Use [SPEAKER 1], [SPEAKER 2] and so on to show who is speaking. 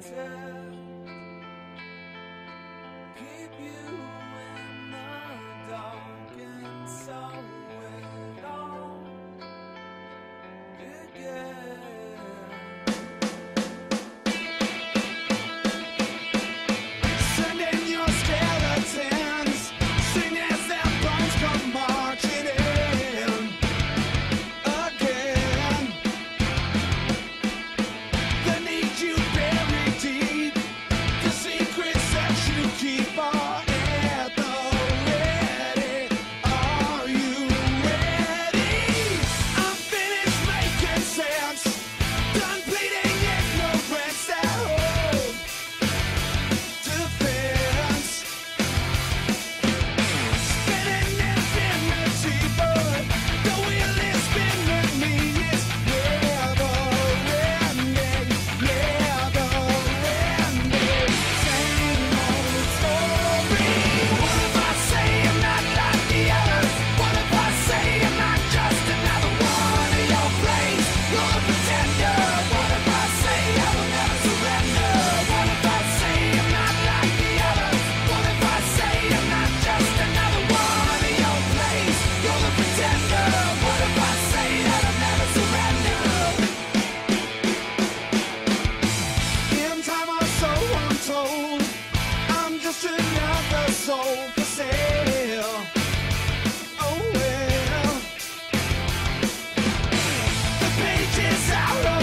[SPEAKER 1] keep you in the dark, and so it all began. Send in your skeletons, sing as their bones come marching in again. They need you buried deep, the secrets that you keep are at the ready. Are you ready? I'm finished making sense, done bleeding ignorance that hold defense. Spinning infinity, but the wheel is spinning me. It's never ending, never ending. Same old story. What if I say I'm not like the others? What if I say I'm not just another one of your plays? You're a pretender. What if I say I will never surrender? What if I say I'm not like the others? What if I say I'm not just another one of your plays? You're a pretender. What if I say that I'll never surrender? In time or so I'm told, I'm just another soul for sale. Oh well, the page is out of